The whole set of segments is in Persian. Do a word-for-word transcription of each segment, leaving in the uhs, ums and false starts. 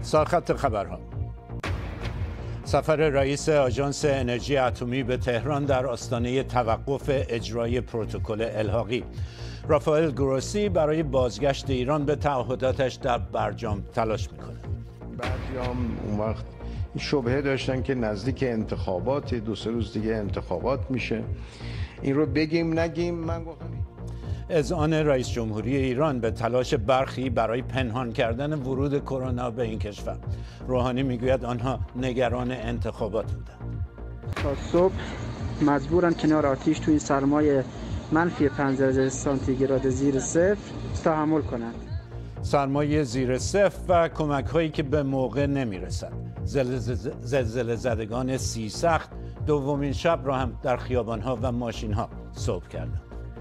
سرخط خبرها. سفر رئیس آژانس انرژی اتمی به تهران در آستانه توقف اجرای پروتکل الحاقی. رافائل گروسی برای بازگشت ایران به تعهداتش در برجام تلاش میکنه. برجام اون وقت شبهه داشتن که نزدیک انتخابات، دو سه روز دیگه انتخابات میشه، این رو بگیم نگیم. من گفتم اذعان رئیس جمهوری ایران به تلاش برخی برای پنهان کردن ورود کرونا به این کشور. روحانی میگوید آنها نگران انتخابات بودند. تا صبح مجبورن کنار آتیش توی سرمای منفی پنج درجه سانتیگراد زیر صفر تحمل کنند. سرمایه زیر صفر و کمک هایی که به موقع نمیرسد. زلزله زدگان سی سخت دومین شب را هم در خیابان ها و ماشین ها صبح کردند.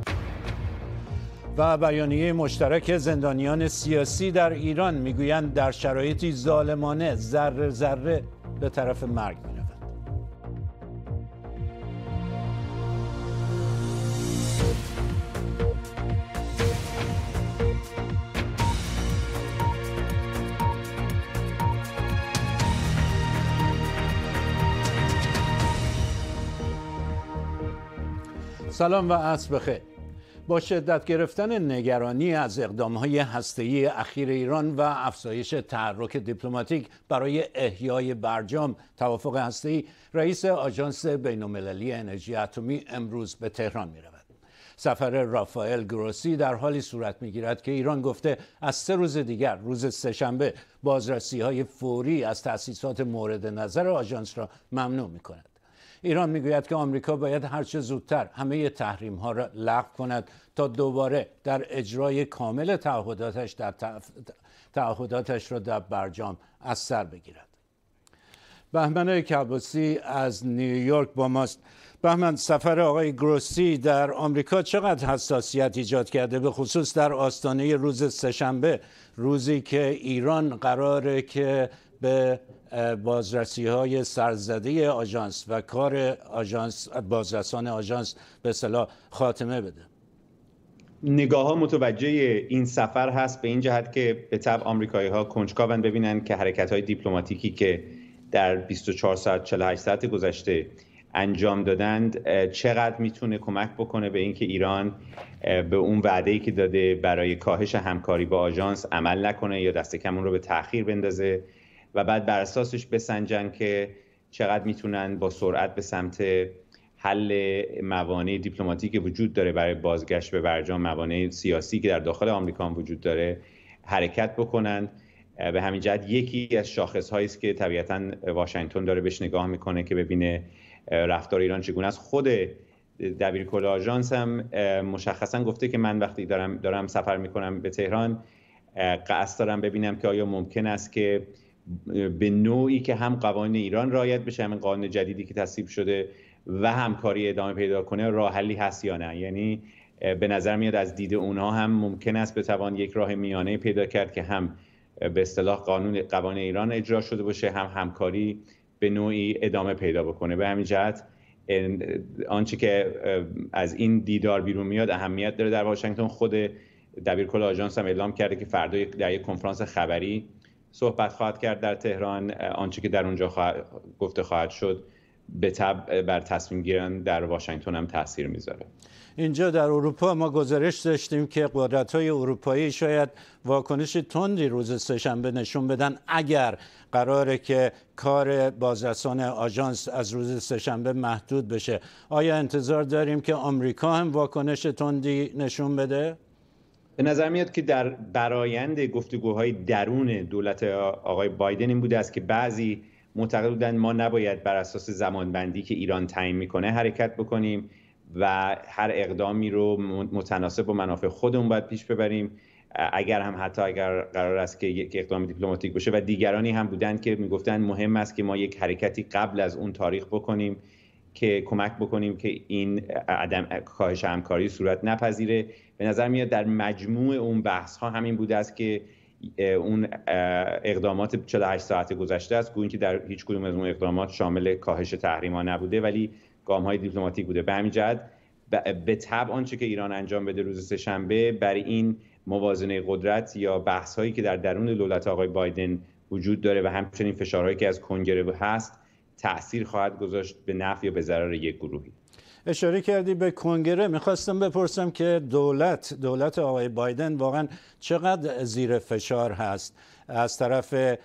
و بیانیه مشترک زندانیان سیاسی در ایران میگویند در شرایطی ظالمانه ذره ذره به طرف مرگ می‌روند. سلام و عصر بخیر. با شدت گرفتن نگرانی از اقدام‌های هسته‌ای اخیر ایران و افزایش تحرک دیپلماتیک برای احیای برجام توافق هسته‌ای، رئیس آژانس بین‌المللی انرژی اتمی امروز به تهران می‌رود. سفر رافائل گروسی در حالی صورت می‌گیرد که ایران گفته از سه روز دیگر، روز سه‌شنبه، بازرسی‌های فوری از تأسیسات مورد نظر آژانس را ممنوع می‌کند. ایران میگوید که آمریکا باید هرچه زودتر همه تحریم ها را لغو کند تا دوباره در اجرای کامل تعهداتش در تعهداتش را در برجام از سر بگیرد. بهمن کباسی از نیویورک با ماست. بهمن، سفر آقای گروسی در آمریکا چقدر حساسیت ایجاد کرده، به خصوص در آستانه روز سه‌شنبه، روزی که ایران قراره که به بازرسی های سرزده آژانس و کار آژانس، بازرسان آژانس به اصطلاح خاتمه بده؟ نگاه ها متوجه این سفر هست به این جهت که به طبع آمریکایی ها کنجکاوند ببینن که حرکت های دیپلماتیکی که در بیست و چهار ساعت چهل و هشت ساعت گذشته انجام دادند چقدر میتونه کمک بکنه به اینکه ایران به اون وعده‌ای که داده برای کاهش همکاری با آژانس عمل نکنه یا دست کم اون رو به تأخیر بندازه و بعد بر اساسش بسنجن که چقدر میتونن با سرعت به سمت حل موانع دیپلماتیکی که وجود داره برای بازگشت به برجام، موانع سیاسی که در داخل آمریکا هم وجود داره، حرکت بکنند. به همین جهت یکی از شاخص‌هایی است که طبیعتاً واشنگتن داره بهش نگاه میکنه که ببینه رفتار ایران چگونه است. خود دبیرکل آژانس هم مشخصاً گفته که من وقتی دارم دارم سفر میکنم به تهران قصد دارم ببینم که آیا ممکن است که به نوعی که هم قوانین ایران رعایت بشه، همین قانون جدیدی که تصویب شده و همکاری ادامه پیدا کنه، راه حلی هست یا نه. یعنی به نظر میاد از دید اونها هم ممکن است بتوان یک راه میانه پیدا کرد که هم به اصطلاح قانون قوانین ایران اجرا شده باشه، هم همکاری به نوعی ادامه پیدا بکنه. به همین جهت آنچه که از این دیدار بیرون میاد اهمیت داره در واشنگتن. خود دبیرکل آژانس هم اعلام کرده که فردا در یک کنفرانس خبری صحبت خواهد کرد در تهران. آنچه که در اونجا خواهد گفته خواهد شد به تبع بر تصمیم گیران در واشنگتن هم تاثیر میذاره. اینجا در اروپا ما گزارش داشتیم که قدرت‌های اروپایی شاید واکنش تندی روز سه‌شنبه نشون بدن اگر قراره که کار بازرسان آژانس از روز سه‌شنبه محدود بشه. آیا انتظار داریم که آمریکا هم واکنش تندی نشون بده؟ به نظر میاد که در برآیند گفتگوهای درون دولت آقای بایدن این بوده است که بعضی معتقد بودند ما نباید بر اساس زمانبندی که ایران تعیین میکنه حرکت بکنیم و هر اقدامی رو متناسب با منافع خودمون باید پیش ببریم، اگر هم حتی اگر قرار است که یک اقدام دیپلماتیک باشه. و دیگرانی هم بودند که میگفتند مهم است که ما یک حرکتی قبل از اون تاریخ بکنیم که کمک بکنیم که این عدم کاهش همکاری صورت نپذیره. به نظر میاد در مجموع اون بحث ها همین بوده است که اون اقدامات چهل و هشت ساعت گذشته است، گویا که در هیچ کدوم از اون اقدامات شامل کاهش تحریم‌ها نبوده ولی گام‌های دیپلماتیک بوده. به همین جهت به تبع آنچه که ایران انجام بده روز سه‌شنبه برای این موازنه قدرت یا بحث‌هایی که در درون دولت آقای بایدن وجود داره و همچنین فشارهایی که از کنگره هست تأثیر خواهد گذاشت به نفع یا به ضرر یک گروهی. اشاره کردی به کنگره، میخواستم بپرسم که دولت دولت آقای بایدن واقعا چقدر زیر فشار هست از طرف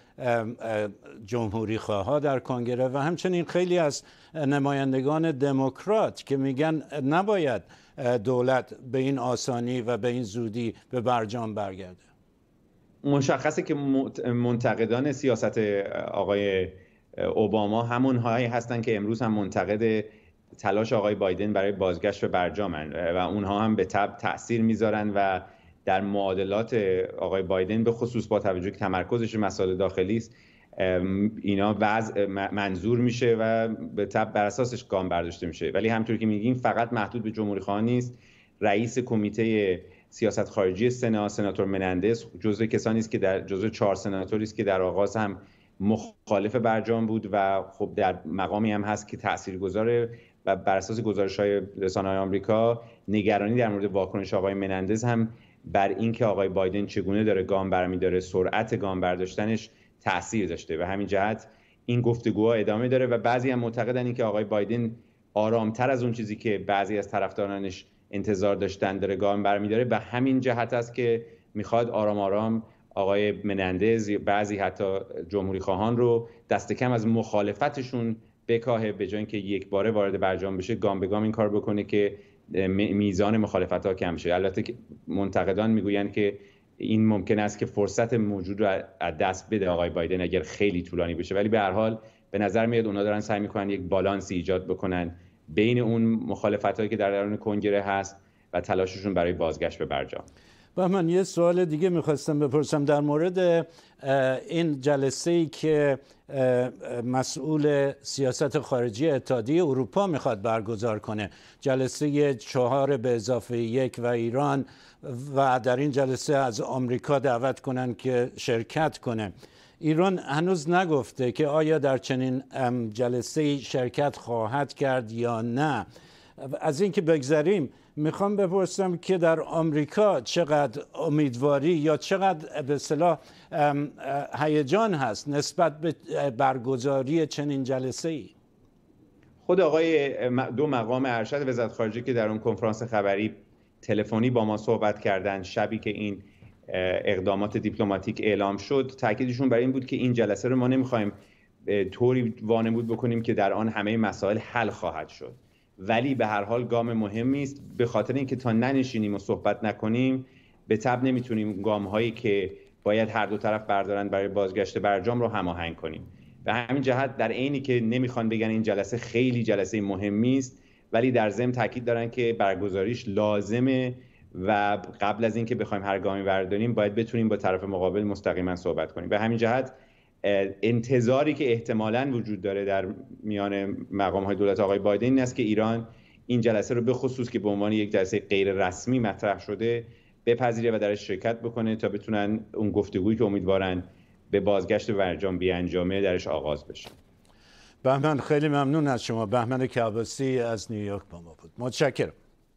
جمهوری خواها در کنگره و همچنین خیلی از نمایندگان دموکرات که میگن نباید دولت به این آسانی و به این زودی به برجام برگرده. مشخصه که منتقدان سیاست آقای اوباما همون هایی هستن که امروز هم منتقد تلاش آقای بایدن برای بازگشت به برجامن و اونها هم به تبع تأثیر میذارن و در معادلات آقای بایدن به خصوص با توجه که تمرکزش مسائل داخلی است اینا وضع منظور میشه و به تبع بر اساسش گام برداشته میشه. ولی همونطور که میگیم فقط محدود به جمهوری خواهان نیست. رئیس کمیته سیاست خارجی سنا سناتور منندز جزو کسانی است که در جزو چهار سناتوری است که در آغاز هم مخالف برجام بود و خب در مقامی هم هست که تاثیرگذاره و بر اساس گزارش‌های رسانه‌های آمریکا نگرانی در مورد واکنش آقای منندز هم بر اینکه آقای بایدن چگونه داره گام برمی‌داره، سرعت گام برداشتنش تأثیر داشته و همین جهت این گفتگوها ادامه داره و بعضی هم معتقدن اینکه آقای بایدن آرامتر از اون چیزی که بعضی از طرفدارانش انتظار داشتن داره گام برمی‌داره و همین جهت است که میخواد آرام آرام آقای منندز بعضی حتی جمهوری خواهان رو دست کم از مخالفتشون بکاهه به جای اینکه یک باره وارد برجام بشه گام به گام این کار بکنه که میزان مخالفت‌ها کم شه. البته منتقدان میگویند که این ممکن است که فرصت موجود رو از دست بده آقای بایدن اگر خیلی طولانی بشه، ولی به هر حال به نظر میاد اونا دارن سعی میکنن یک بالانسی ایجاد بکنن بین اون مخالفت‌هایی که در درون کنگره هست و تلاششون برای بازگشت به برجام. و من یه سوال دیگه میخواستم بپرسم در مورد این جلسه‌ای که مسئول سیاست خارجی اتحادیه اروپا میخواد برگزار کنه، جلسه چهار به اضافه یک و ایران، و در این جلسه از آمریکا دعوت کنن که شرکت کنه. ایران هنوز نگفته که آیا در چنین جلسه‌ای شرکت خواهد کرد یا نه. از این که بگذریم میخوام بپرسم که در آمریکا چقدر امیدواری یا چقدر به اصطلاح هیجان هست نسبت به برگزاری چنین جلسه‌ای؟ خود آقای دو مقام ارشد وزارت خارجه که در اون کنفرانس خبری تلفنی با ما صحبت کردند شبی که این اقدامات دیپلماتیک اعلام شد، تاکیدشون بر این بود که این جلسه رو ما نمیخوایم طوری وانمود بکنیم که در آن همه مسائل حل خواهد شد، ولی به هر حال گام مهمی است به خاطر اینکه تا ننشینیم و صحبت نکنیم به تبع نمیتونیم گام هایی که باید هر دو طرف بردارن برای بازگشت برجام رو هماهنگ کنیم. به همین جهت در عینی که نمیخوان بگن این جلسه خیلی جلسه مهمی است، ولی در ضمن تاکید دارن که برگزاریش لازمه و قبل از اینکه بخوایم هر گامی برداریم باید بتونیم با طرف مقابل مستقیما صحبت کنیم. به همین جهت انتظاری که احتمالاً وجود داره در میان مقام‌های دولت آقای بایدن این است که ایران این جلسه رو به خصوص که به عنوان یک جلسه غیر رسمی مطرح شده بپذیره و درش شرکت بکنه تا بتونن اون گفتگویی که امیدوارن به بازگشت برجام بیانجامه درش آغاز بشه. بهمن خیلی ممنون از شما. بهمن کعباسی از نیویورک با ما بود. متشکرم.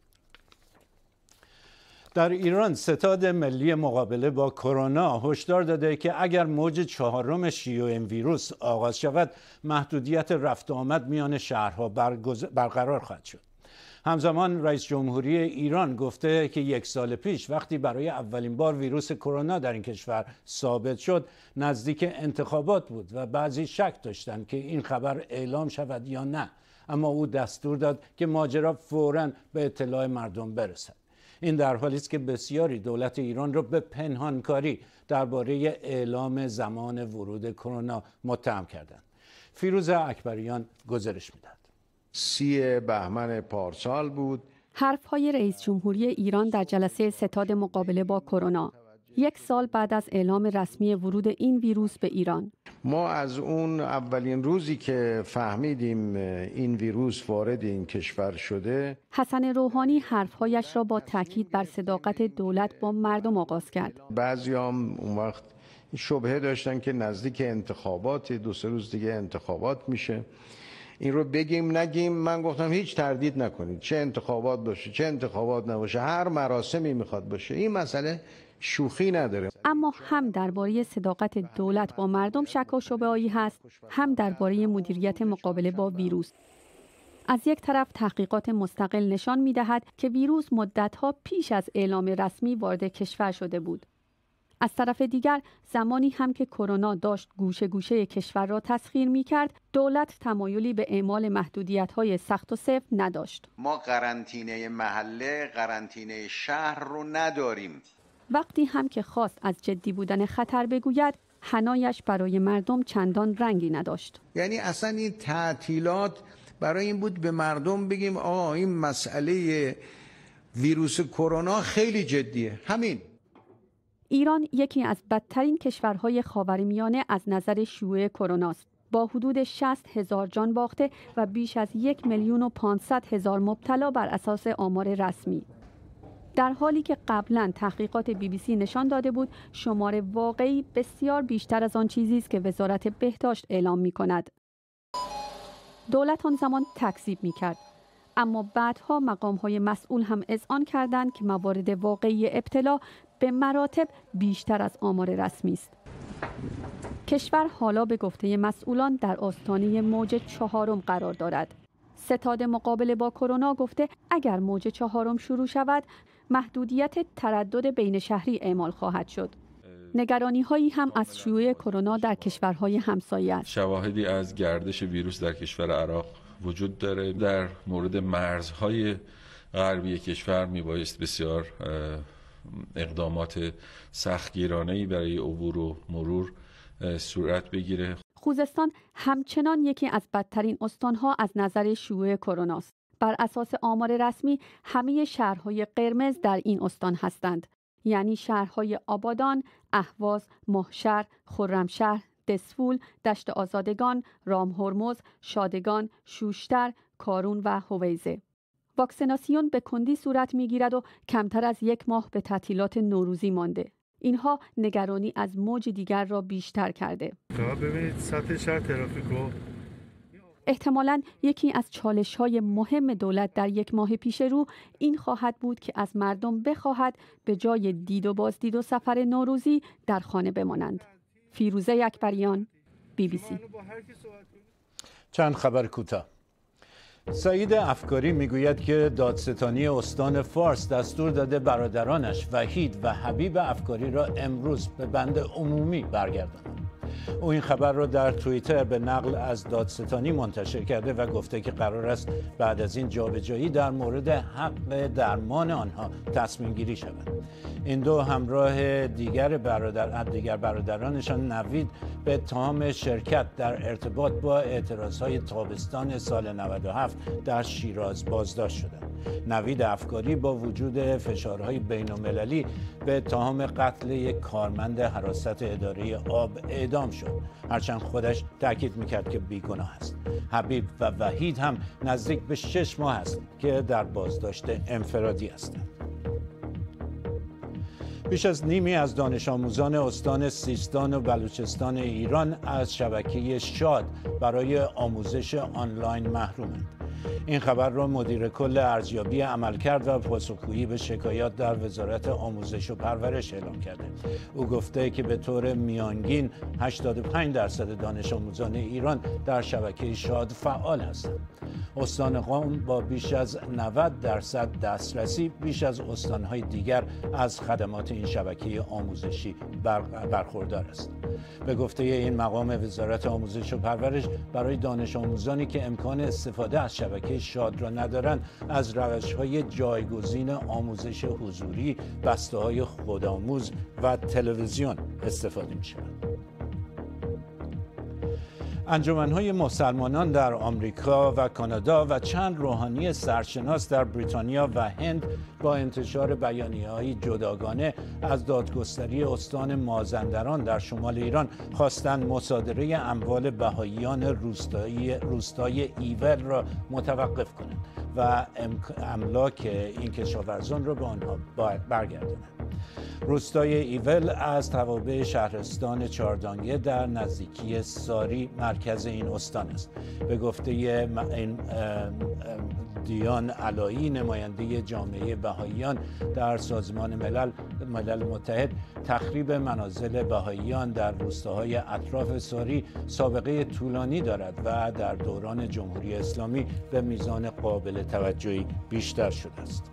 در ایران ستاد ملی مقابله با کرونا هشدار داده که اگر موج چهارم شیوع این ویروس آغاز شود محدودیت رفت و آمد میان شهرها برقرار خواهد شد. همزمان رئیس جمهوری ایران گفته که یک سال پیش وقتی برای اولین بار ویروس کرونا در این کشور ثابت شد نزدیک انتخابات بود و بعضی شک داشتند که این خبر اعلام شود یا نه، اما او دستور داد که ماجرا فوراً به اطلاع مردم برسد. این در حالی است که بسیاری دولت ایران را به پنهانکاری درباره اعلام زمان ورود کرونا متهم کردند. فیروز اکبریان گزارش می‌دهد. سی بهمن پارسال بود. حرف‌های رئیس جمهوری ایران در جلسه ستاد مقابله با کرونا یک سال بعد از اعلام رسمی ورود این ویروس به ایران. ما از اون اولین روزی که فهمیدیم این ویروس وارد این کشور شده، حسن روحانی حرفهایش را با تاکید بر صداقت دولت با مردم آغاز کرد. بعضیام اون وقت شبهه داشتن که نزدیک انتخابات، دو سه روز دیگه انتخابات میشه. این رو بگیم نگیم. من گفتم هیچ تردید نکنید، چه انتخابات باشه چه انتخابات نباشه، هر مراسمی میخواد باشه، این مسئله شوخی نداره. اما هم درباره صداقت دولت با مردم شک و شبهه‌ای هست، هم درباره مدیریت مقابله با ویروس. از یک طرف تحقیقات مستقل نشان می‌دهد که ویروس مدت‌ها پیش از اعلام رسمی وارد کشور شده بود. از طرف دیگر زمانی هم که کرونا داشت گوشه گوشه کشور را تسخیر می‌کرد، دولت تمایلی به اعمال محدودیت‌های سخت و سفت نداشت. ما قرنطینه محله، قرنطینه شهر رو نداریم. وقتی هم که خواست از جدی بودن خطر بگوید، حنایش برای مردم چندان رنگی نداشت. یعنی اصلا این تعطیلات برای این بود به مردم بگیم آقا این مسئله ویروس کرونا خیلی جدیه. همین. ایران یکی از بدترین کشورهای خاورمیانه از نظر شیوع کرونا است. با حدود شصت هزار جان باخته و بیش از یک میلیون و پانصد هزار مبتلا بر اساس آمار رسمی. در حالی که قبلا تحقیقات بی بی سی نشان داده بود شمار واقعی بسیار بیشتر از آن چیزی است که وزارت بهداشت اعلام می کند. دولت آن زمان تکذیب می کرد. اما بعدها مقام‌های مسئول هم اذعان کردند که موارد واقعی ابتلا به مراتب بیشتر از آمار رسمی است. کشور حالا به گفته مسئولان در آستانه موج چهارم قرار دارد. ستاد مقابله با کرونا گفته اگر موج چهارم شروع شود، محدودیت تردد بین شهری اعمال خواهد شد. نگرانی هایی هم از شیوع کرونا در کشورهای همسایه است. شواهدی از گردش ویروس در کشور عراق وجود داره. در مورد مرزهای غربی کشور میبایست بسیار اقدامات سختگیرانه‌ای برای عبور و مرور صورت بگیره. خوزستان همچنان یکی از بدترین استانها از نظر شیوع کرونا است. بر اساس آمار رسمی همه شهرهای قرمز در این استان هستند. یعنی شهرهای آبادان، اهواز، ماهشهر، خرمشهر، دسفول، دشت آزادگان، رامهرمز، شادگان، شوشتر، کارون و هویزه. واکسیناسیون به کندی صورت می‌گیرد و کمتر از یک ماه به تعطیلات نوروزی مانده. اینها نگرانی از موج دیگر را بیشتر کرده. ببینید سطح شهر ترافیکو احتمالاً یکی از چالش‌های مهم دولت در یک ماه پیش رو این خواهد بود که از مردم بخواهد به جای دید و بازدید و سفر نوروزی در خانه بمانند. فیروزه اکبریان، بی بی سی. چند خبر کوتاه. سعید افکاری میگوید که دادستانی استان فارس دستور داده برادرانش وحید و حبیب افکاری را امروز به بند عمومی برگردانند. او این خبر را در توییتر به نقل از دادستانی منتشر کرده و گفته که قرار است بعد از این جابجایی در مورد حق درمان آنها تصمیم گیری شود. این دو همراه دیگر برادر دیگر برادرانشان نوید به اتهام شرکت در ارتباط با اعتراضهای تابستان سال نود و هفت در شیراز بازداشت شدند. نوید افکاری با وجود فشارهای بین‌المللی به اتهام قتل یک کارمند حراست اداره آب اعدام شد، هرچند خودش تاکید میکرد که بیگناه است. حبیب و وحید هم نزدیک به شش ماه است که در بازداشت انفرادی هستند. بیش از نیمی از دانش آموزان استان سیستان و بلوچستان ایران از شبکه شاد برای آموزش آنلاین محرومند. این خبر را مدیر کل ارزیابی عملکرد و پاسخگویی به شکایات در وزارت آموزش و پرورش اعلام کرده. او گفته که به طور میانگین هشتاد و پنج درصد دانش آموزان ایران در شبکه شاد فعال هستند. استان قم با بیش از نود درصد دسترسی بیش از استانهای دیگر از خدمات این شبکه آموزشی برخوردار است. به گفته این مقام وزارت آموزش و پرورش برای دانش آموزانی که امکان استفاده از شبکه شاد را ندارند از روش‌های جایگزین آموزش حضوری، بسته‌های خودآموز و تلویزیون استفاده می‌شود. انجمن‌های مسلمانان در آمریکا و کانادا و چند روحانی سرشناس در بریتانیا و هند با انتشار بیانیه‌های جداگانه از دادگستری استان مازندران در شمال ایران خواستند مصادره اموال بهائیان روستایی روستای ایول را متوقف کنند و املاک این کشاورزان را به آنها برگردانند. روستای ایول از توابع شهرستان چاردانگه در نزدیکی ساری مرکز این استان است. به گفته این دیان علایی، نماینده جامعه بهائیان در سازمان ملل ملل متحد، تخریب منازل بهائیان در روستاهای اطراف ساری سابقه طولانی دارد و در دوران جمهوری اسلامی به میزان قابل توجهی بیشتر شده است.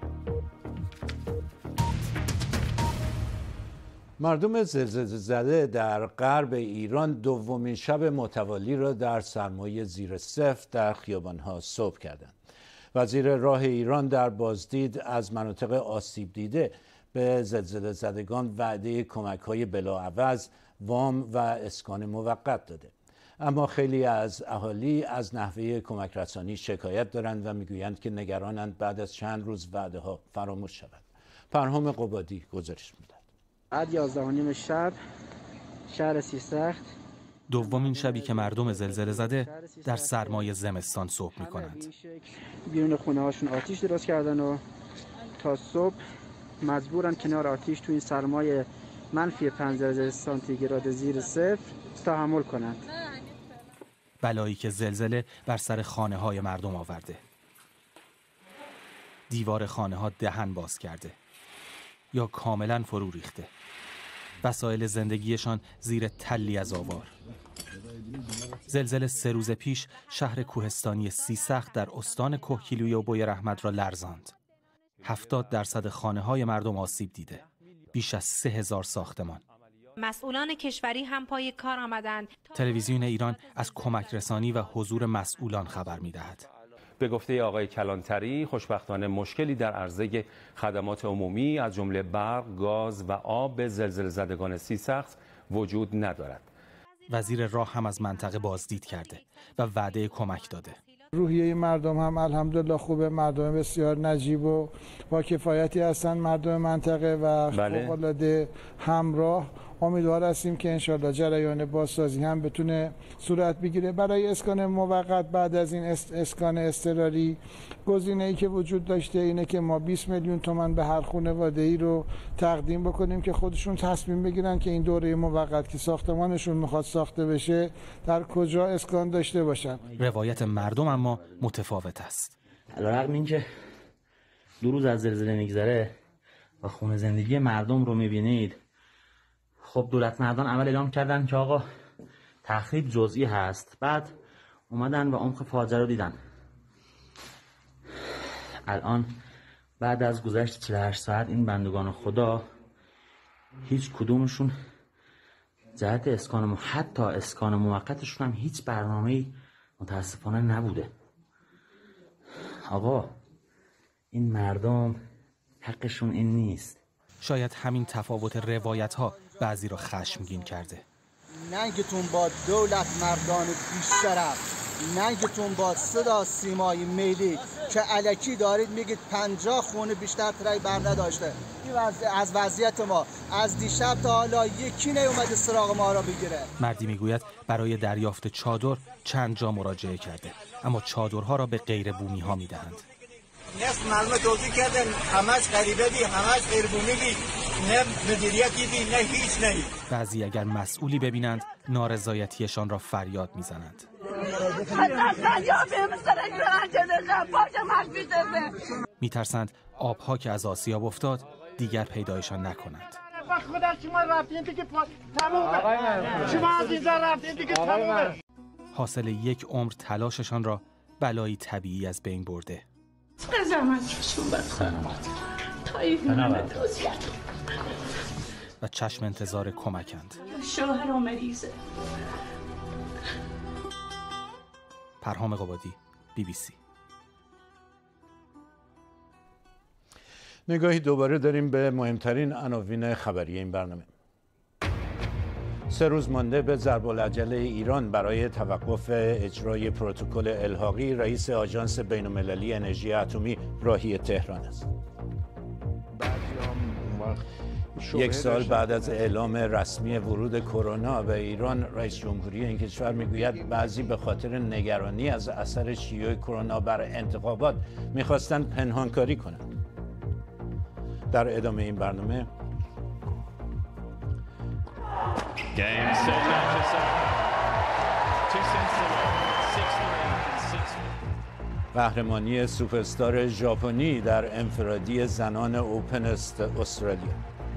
مردم زلزله زده در غرب ایران دومین شب متوالی را در سرمای زیر صفر در خیابان‌ها صبح کردند. وزیر راه ایران در بازدید از مناطق آسیب دیده به زلزله زدگان وعده کمک‌های بلاعوض، وام و اسکان موقت داده. اما خیلی از اهالی از نحوه کمک رسانی شکایت دارند و میگویند که نگرانند بعد از چند روز وعده ها فراموش شود. پرهام قبادی گزارش می‌دهد. بعد یازده و نیم شب شهر سیستخت، دومین شبی که مردم زلزله زده در سرمای زمستان صبح می‌کنند. بیرون خونه هاشون آتیش درست کردن و تا صبح مجبورن کنار آتیش تو این سرمای منفی پنجاه سانتیگراد زیر صفر تحمل کنند. بلایی که زلزله بر سر خانه‌های مردم آورده. دیوار خانه‌ها دهن باز کرده یا کاملا فرو ریخته. وسایل زندگیشان زیر تلی از آوار. زلزله سه روز پیش شهر کوهستانی سیستخت در استان کهگیلوی و بوی رحمت را لرزاند. هفتاد درصد خانه‌های مردم آسیب دیده. بیش از سه هزار ساختمان. مسئولان کشوری هم پای کار آمدند. تلویزیون ایران از کمک رسانی و حضور مسئولان خبر می‌دهد. به گفته آقای کلانتری، خوشبختانه مشکلی در عرضه خدمات عمومی از جمله برق، گاز و آب به زلزله زدگان سیستخت وجود ندارد. وزیر راه هم از منطقه بازدید کرده و وعده کمک داده. روحیه مردم هم الحمدلله خوبه، مردم بسیار نجیب و با کفایتی هستن، مردم منطقه و فوق‌العاده همراه. امیدوار هستیم که انشالله جریان بازسازی هم بتونه صورت بگیره. برای اسکان موقت بعد از این اسکان اضطراری، گزینه‌ای که وجود داشته اینه که ما بیست میلیون تومان به هر خانواده‌ای رو تقدیم بکنیم که خودشون تصمیم بگیرن که این دوره موقت که ساختمانشون میخواد ساخته بشه در کجا اسکان داشته باشن. روایت مردم اما متفاوت است. علیرغم اینکه دو روز از زلزله میگذره و خونه زندگی مردم رو میبینید، خب دولت مردان اول اعلام کردن که آقا تخریب جزئی هست، بعد اومدن و عمق فاجعه رو دیدن. الان بعد از گذشت چهل و هشت ساعت این بندگان خدا هیچ کدومشون جهت اسکان، حتی اسکان موقتشون هم هیچ برنامه‌ای متاسفانه نبوده. آقا این مردم حقشون این نیست. شاید همین تفاوت روایت ها بعضی را خشمگین کرده. ننگتون با دولت مردان بیشرف، ننگتون با صدا سیمای ملی که الکی دارید میگید پنجاه خونه بیشتر ترای بر نداشته. این از وضعیت ما از دیشب تا حالا یکی نیومده سراغ ما را بگیره. مردی میگوید برای دریافت چادر چند جا مراجعه کرده، اما چادرها را به غیر بومی ها میدهند. نصف معلومه توضیح کردن همش غریبه دی، همش غیر بومی دی، نه مدیریتی دی، نه هیچ نه. بعضی اگر مسئولی ببینند نارضایتیشان را فریاد میزنند. میترسند آبها که از آسیاب افتاد دیگر پیدایشان نکنند. حاصل یک عمر تلاششان را بلایی طبیعی از بین برده. و چشم انتظار کمکند. شوهر و مریضه. پرهام قبادی، بی بی سی. نگاهی دوباره داریم به مهمترین عناوین خبری این برنامه. سه روز مانده به ضرب العجله ایران برای توقف اجرای پروتکل الحاقی، رئیس آژانس بین‌المللی انرژی اتمی راهی تهران است. یک سال بعد از اعلام رسمی ورود کرونا به ایران، رئیس جمهوری این کشور میگوید بعضی به خاطر نگرانی از اثر شیوع کرونا بر انتخابات میخواستند پنهانکاری کنند. در ادامه این برنامه قهرمانی سوپرستار ژاپنی در انفرادی زنان اوپن استرالیا.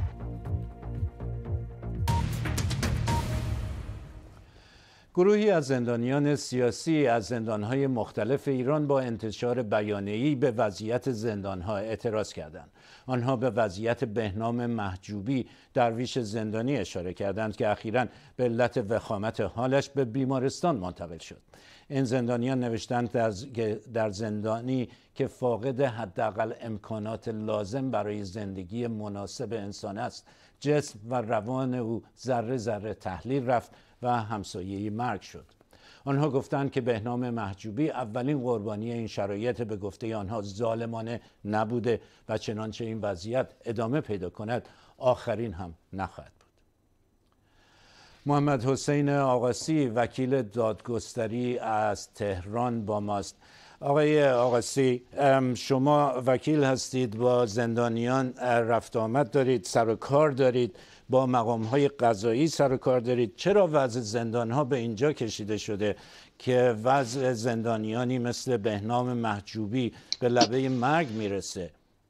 گروهی از زندانیان سیاسی از زندانهای مختلف ایران با انتشار بیانیه‌ای به وضعیت زندانها اعتراض کردند. آنها به وضعیت بهنام محجوبی درویش زندانی اشاره کردند که اخیراً به علت وخامت حالش به بیمارستان منتقل شد. این زندانیان نوشتند در زندانی که فاقد حداقل امکانات لازم برای زندگی مناسب انسان است، جسم و روان او ذره ذره تحلیل رفت و همسایه مرگ شد. آنها گفتند که بهنام محجوبی اولین قربانی این شرایط به گفته آنها ظالمانه نبوده و چنانچه این وضعیت ادامه پیدا کند آخرین هم نخواهد بود. محمد حسین آقاسی وکیل دادگستری از تهران با ماست. آقای آقاسی، شما وکیل هستید، با زندانیان رفت آمد دارید، سر و کار دارید، با مقام‌های قضایی سر و کار دارید. چرا وضع زندان‌ها به اینجا کشیده شده که وضع زندانیانی مثل بهنام محجوبی به لبه مرگ میرسه؟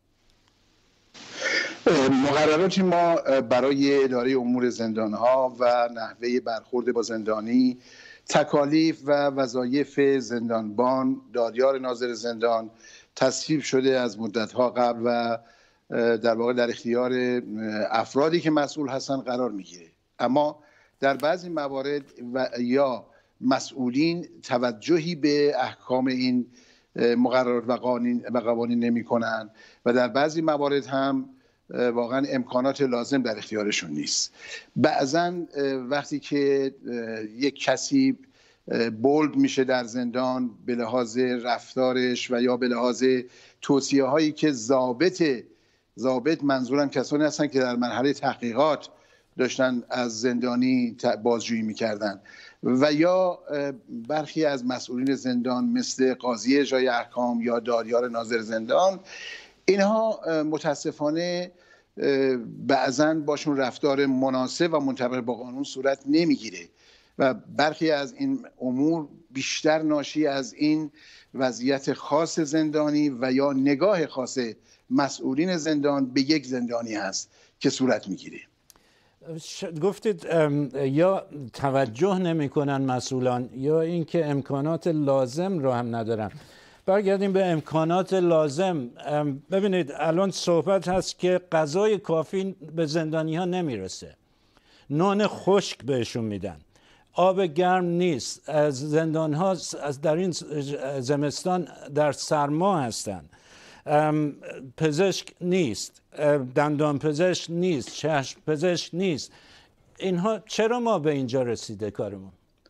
مقررات ما برای اداره امور زندان‌ها و نحوه برخورد با زندانی، تکالیف و وظایف زندانبان، دادیار ناظر زندان تصویب شده از مدت‌ها قبل و در واقع در اختیار افرادی که مسئول هستن قرار میگیره. اما در بعضی موارد و یا مسئولین توجهی به احکام این مقررات و قوانین و قوانین نمی‌کنند و در بعضی موارد هم واقعا امکانات لازم در اختیارشون نیست. بعضا وقتی که یک کسی بولد میشه در زندان به لحاظ رفتارش و یا به لحاظ توصیه هایی که ضابط ضابط منظورم کسانی هستن که در مرحله تحقیقات داشتن از زندانی بازجویی میکردن و یا برخی از مسئولین زندان مثل قاضی اجرای احکام یا دادیار ناظر زندان، اینها متاسفانه بعضاً باشون رفتار مناسب و منطبق با قانون صورت نمیگیره و برخی از این امور بیشتر ناشی از این وضعیت خاص زندانی و یا نگاه خاص مسئولین زندان به یک زندانی هست که صورت میگیره. گفتید یا توجه نمیکنن مسئولان یا اینکه امکانات لازم رو هم ندارن. برگردیم به امکانات لازم. ببینید الان صحبت هست که غذای کافی به زندانی ها نمیرسه، نان خشک بهشون میدن، آب گرم نیست، از زندان ها از در این زمستان در سرما هستن، پزشک نیست، دندان پزشک نیست، چشم پزشک نیست. اینها چرا ما به اینجا رسیده کارمون؟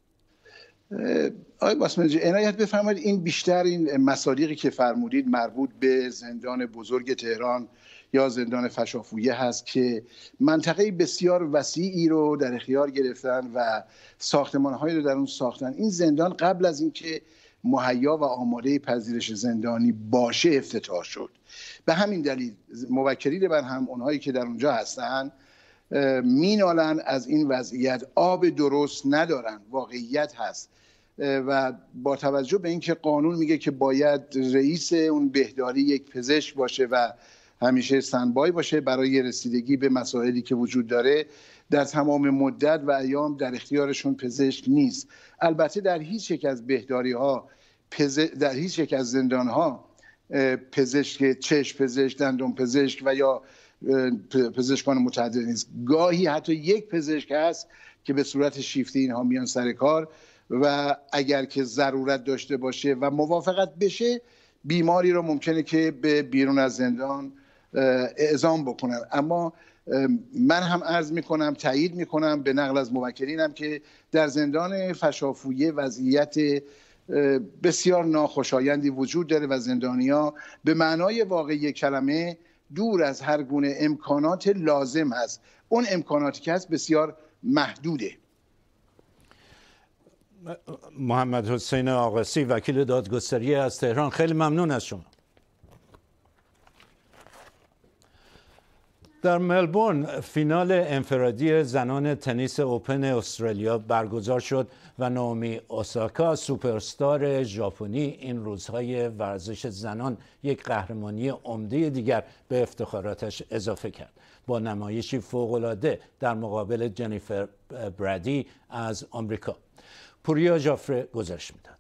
آقای باسمجی عنایت بفرمایید، این بیشتر این مصادیقی که فرمودید مربوط به زندان بزرگ تهران یا زندان فشافویه هست که منطقه بسیار وسیعی رو در اختیار گرفتن و ساختمان‌هایی رو در اون ساختن. این زندان قبل از اینکه مهیا و آماده پذیرش زندانی باشه افتتاح شد. به همین دلیل موکلین من هم اونهایی که در اونجا هستن مینالن از این وضعیت، آب درست ندارن، واقعیت هست و با توجه به اینکه قانون میگه که باید رئیس اون بهداری یک پزشک باشه و همیشه استندبای باشه برای رسیدگی به مسائلی که وجود داره، در تمام مدت و ایام در اختیارشون پزشک نیست. البته در هیچ یک از بهداری ها پز... در هیچ یک از زندان ها پزشک چشم پزشک، دندان پزشک و یا پزشکان متعدد نیست. گاهی حتی یک پزشک هست که به صورت شیفتی اینها میان سر کار و اگر که ضرورت داشته باشه و موافقت بشه بیماری رو ممکنه که به بیرون از زندان اعزام بکنن. اما من هم عرض میکنم، تایید میکنم به نقل از موکلینم که در زندان فشافویه وضعیت بسیار ناخوشایندی وجود داره و زندانی‌ها به معنای واقعی کلمه دور از هر گونه امکانات لازم هست. اون امکاناتی که هست بسیار محدوده. محمد حسین آقاسی وکیل دادگستری از تهران، خیلی ممنون از شما. در ملبورن فینال انفرادی زنان تنیس اوپن استرالیا برگزار شد و نائومی اوساکا سوپرستار ژاپنی این روزهای ورزش زنان یک قهرمانی عمده دیگر به افتخاراتش اضافه کرد با نمایشی فوق‌العاده در مقابل جنیفر برادی از آمریکا. پوریا ژافره گزارش میداد.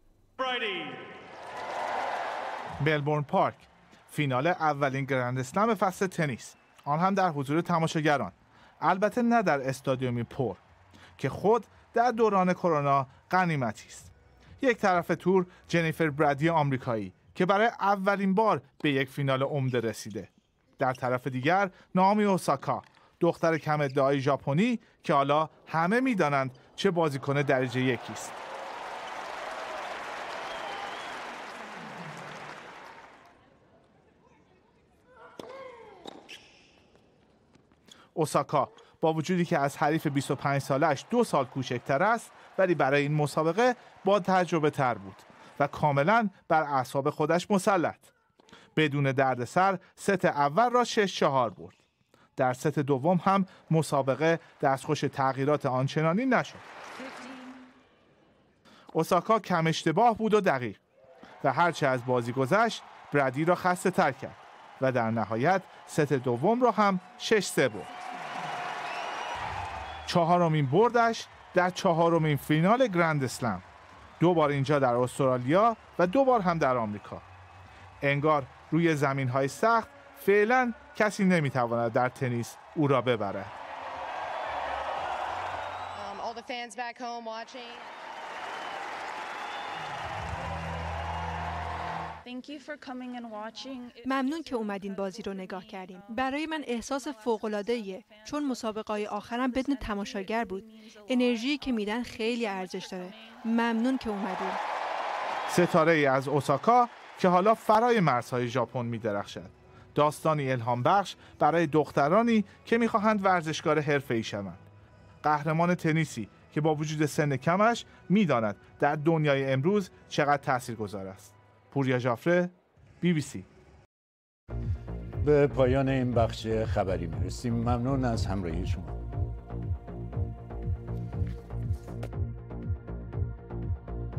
ملبورن پارک، فینال اولین گرند اسلم فصل تنیس، آن هم در حضور تماشاگران، البته نه در استادیومی پر که خود در دوران کرونا غنیمتی است. یک طرف تور جنیفر برادی آمریکایی که برای اولین بار به یک فینال عمده رسیده، در طرف دیگر نائومی اوساکا، دختر کم ادعای ژاپنی که حالا همه می‌دانند چه بازیکن درجه یکی است. اوساکا با وجودی که از حریف بیست و پنج سالش دو سال کوچکتر است، ولی برای این مسابقه با تجربه تر بود و کاملا بر اعصاب خودش مسلط. بدون دردسر ست اول را شش چهار برد. در ست دوم هم مسابقه دستخوش تغییرات آنچنانی نشد. اوساکا کم اشتباه بود و دقیق و هرچه از بازی گذشت برادی را خسته تر کرد و در نهایت ست دوم را هم شش سه برد. چهارمین بردش در چهارمین فینال گرند اسلم، دو بار اینجا در استرالیا و دو بار هم در آمریکا. انگار روی زمین‌های سخت فعلا کسی نمیتواند در تنیس او را ببرد. ممنون که اومدین بازی رو نگاه کردین. برای من احساس فوق‌العاده‌ایه چون مسابقه‌های آخرم بدون تماشاگر بود. انرژی که میدن خیلی ارزش داره. ممنون که اومدین. ستاره ای از اوساکا که حالا فرای مرزهای ژاپن می‌درخشد. داستانی الهام بخش برای دخترانی که می‌خواهند ورزشکار حرفه‌ای شوند. قهرمان تنیسی که با وجود سن کمش می‌داند در دنیای امروز چقدر تاثیرگذار است. پوریا ژافره، بی بی سی. به پایان این بخش خبری میرسیم. ممنون از همراهی شما.